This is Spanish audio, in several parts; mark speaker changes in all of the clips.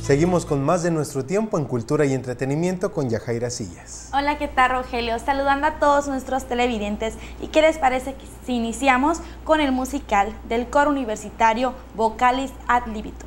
Speaker 1: Seguimos con más de nuestro tiempo en Cultura y Entretenimiento con Yajaira Sillas.
Speaker 2: Hola, ¿qué tal, Rogelio? Saludando a todos nuestros televidentes. ¿Y qué les parece si iniciamos con el musical del coro universitario Vocalis ad Libitum?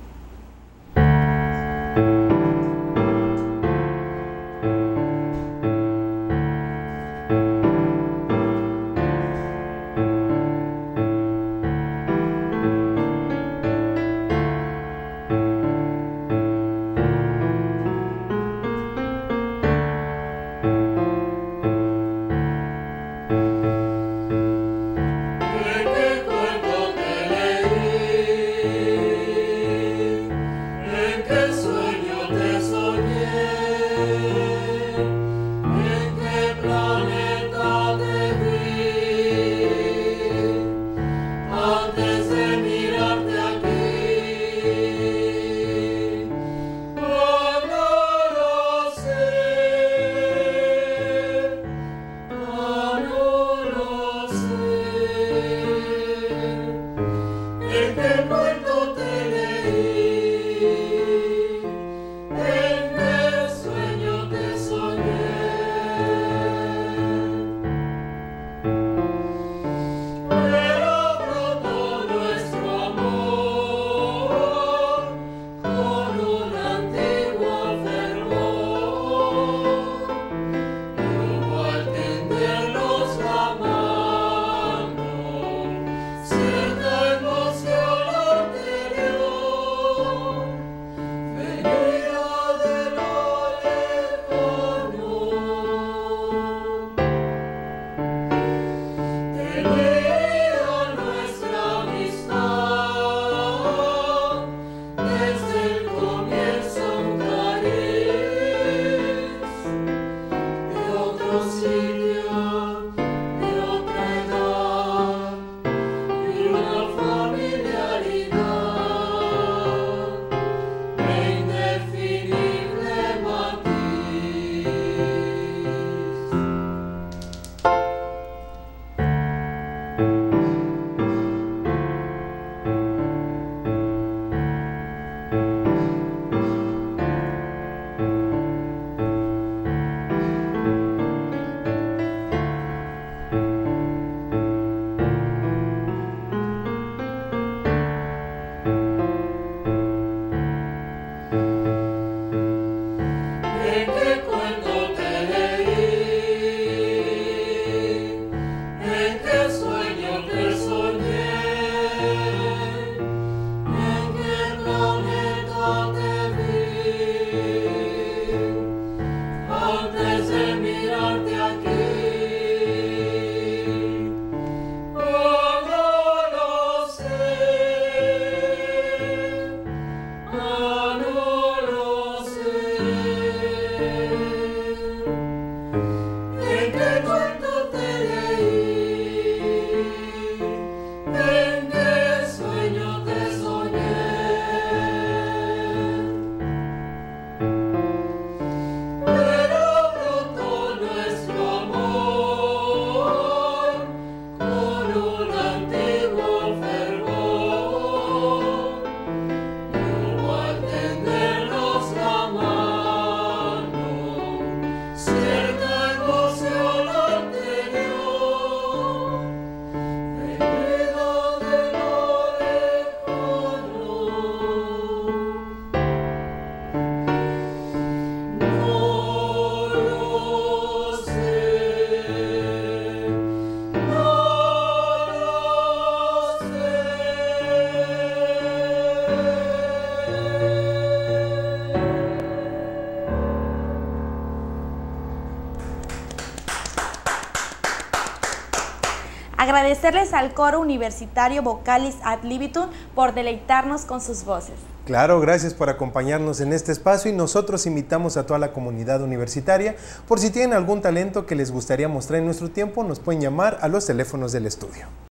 Speaker 2: Agradecerles al coro universitario Vocalis ad Libitum por deleitarnos con sus voces.
Speaker 1: Claro, gracias por acompañarnos en este espacio y nosotros invitamos a toda la comunidad universitaria. Por si tienen algún talento que les gustaría mostrar en nuestro tiempo, nos pueden llamar a los teléfonos del estudio.